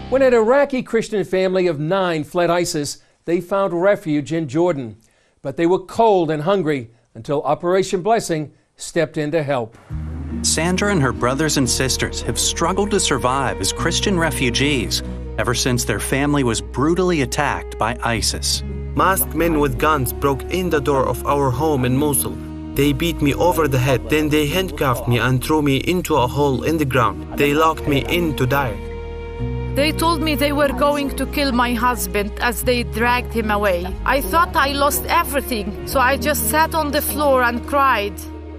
When an Iraqi Christian family of 9 fled ISIS, they found refuge in Jordan. But they were cold and hungry until Operation Blessing stepped in to help. Sandra and her brothers and sisters have struggled to survive as Christian refugees ever since their family was brutally attacked by ISIS. Masked men with guns broke in the door of our home in Mosul. They beat me over the head, then they handcuffed me and threw me into a hole in the ground. They locked me in to die. They told me they were going to kill my husband as they dragged him away. I thought I lost everything, so I just sat on the floor and cried.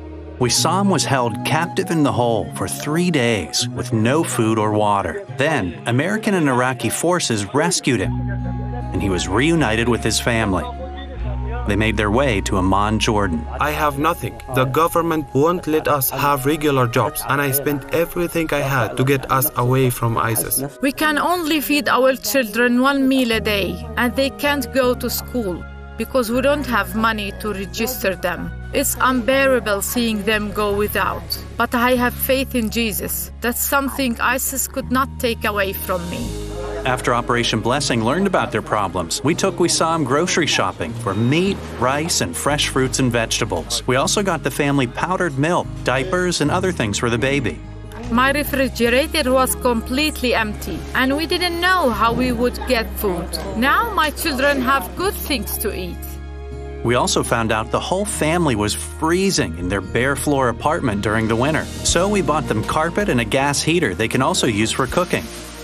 Wissam was held captive in the hole for 3 days with no food or water. Then, American and Iraqi forces rescued him, and he was reunited with his family. They made their way to Amman, Jordan. I have nothing. The government won't let us have regular jobs, and I spent everything I had to get us away from ISIS. We can only feed our children 1 meal a day, and they can't go to school because we don't have money to register them. It's unbearable seeing them go without. But I have faith in Jesus. That's something ISIS could not take away from me. After Operation Blessing learned about their problems, we took Wissam grocery shopping for meat, rice, and fresh fruits and vegetables. We also got the family powdered milk, diapers, and other things for the baby. My refrigerator was completely empty, and we didn't know how we would get food. Now my children have good things to eat. We also found out the whole family was freezing in their bare floor apartment during the winter. So we bought them carpet and a gas heater they can also use for cooking.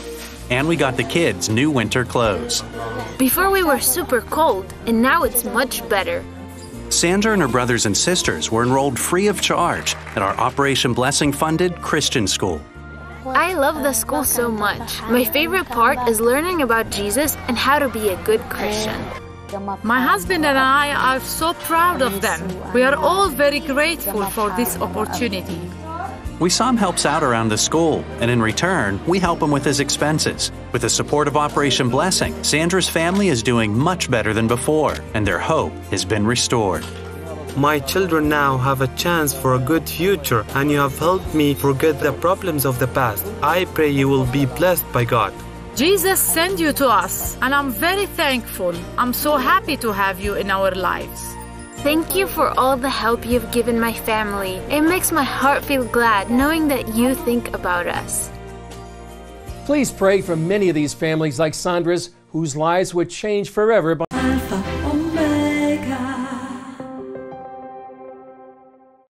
And we got the kids new winter clothes. Before we were super cold, and now it's much better. Sandra and her brothers and sisters were enrolled free of charge at our Operation Blessing-funded Christian school. I love the school so much. My favorite part is learning about Jesus and how to be a good Christian. My husband and I are so proud of them. We are all very grateful for this opportunity. Wissam helps out around the school, and in return, we help him with his expenses. With the support of Operation Blessing, Sandra's family is doing much better than before, and their hope has been restored. My children now have a chance for a good future, and you have helped me forget the problems of the past. I pray you will be blessed by God. Jesus sent you to us, and I'm very thankful. I'm so happy to have you in our lives. Thank you for all the help you've given my family. It makes my heart feel glad knowing that you think about us. Please pray for many of these families like Sandra's, whose lives would change forever by